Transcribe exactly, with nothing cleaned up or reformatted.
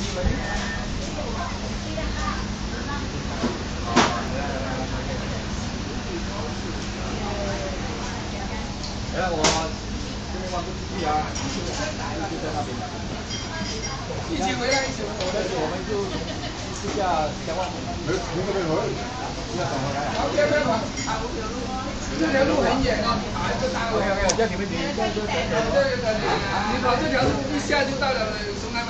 哎，我今天晚上出去啊，就在那边。一起回来，一起回来，我们就私下前往。没，没个没回，私下转回来。好，不要不要跑，啊，我这路，这条路很远哦，你打一个单位。没有没有，叫你们你。对对对，你跑这条路一下就到了松安。